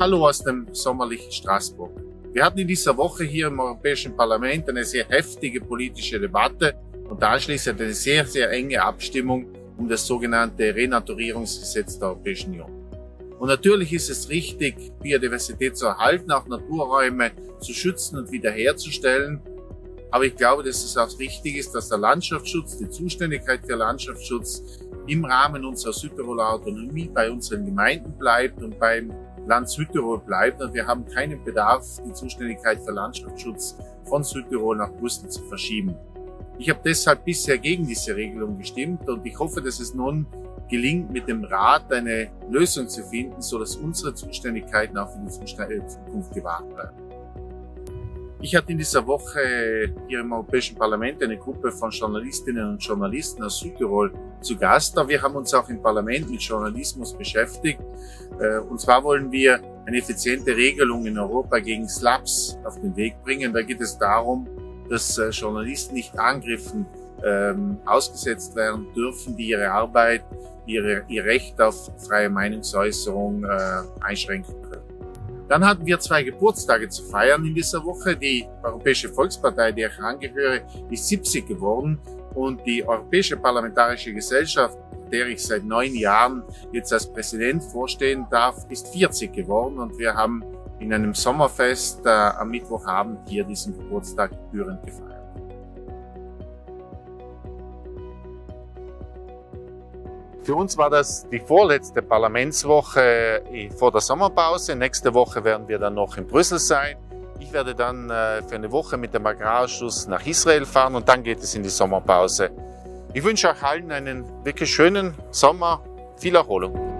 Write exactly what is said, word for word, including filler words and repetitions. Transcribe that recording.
Hallo aus dem sommerlichen Straßburg. Wir hatten in dieser Woche hier im Europäischen Parlament eine sehr heftige politische Debatte und anschließend eine sehr, sehr enge Abstimmung um das sogenannte Renaturierungsgesetz der Europäischen Union. Und natürlich ist es richtig, Biodiversität zu erhalten, auch Naturräume zu schützen und wiederherzustellen. Aber ich glaube, dass es auch richtig ist, dass der Landschaftsschutz, die Zuständigkeit für Landschaftsschutz im Rahmen unserer Südtiroler Autonomie bei unseren Gemeinden bleibt und beim Land Südtirol bleibt. Und wir haben keinen Bedarf, die Zuständigkeit für Landschaftsschutz von Südtirol nach Brüssel zu verschieben. Ich habe deshalb bisher gegen diese Regelung gestimmt und ich hoffe, dass es nun gelingt, mit dem Rat eine Lösung zu finden, sodass unsere Zuständigkeiten auch für die Zukunft gewahrt bleiben. Ich hatte in dieser Woche hier im Europäischen Parlament eine Gruppe von Journalistinnen und Journalisten aus Südtirol zu Gast. Wir haben uns auch im Parlament mit Journalismus beschäftigt. Und zwar wollen wir eine effiziente Regelung in Europa gegen Slums auf den Weg bringen. Da geht es darum, dass Journalisten nicht Angriffen ähm, ausgesetzt werden dürfen, die ihre Arbeit, ihre, ihr Recht auf freie Meinungsäußerung äh, einschränken können. Dann hatten wir zwei Geburtstage zu feiern in dieser Woche. Die Europäische Volkspartei, der ich angehöre, ist siebzig geworden und die Europäische Parlamentarische Gesellschaft, der ich seit neun Jahren jetzt als Präsident vorstehen darf, ist vierzig geworden und wir haben in einem Sommerfest äh, am Mittwochabend hier diesen Geburtstag gebührend gefeiert. Für uns war das die vorletzte Parlamentswoche vor der Sommerpause. Nächste Woche werden wir dann noch in Brüssel sein. Ich werde dann für eine Woche mit dem Agrarausschuss nach Israel fahren und dann geht es in die Sommerpause. Ich wünsche euch allen einen wirklich schönen Sommer, viel Erholung.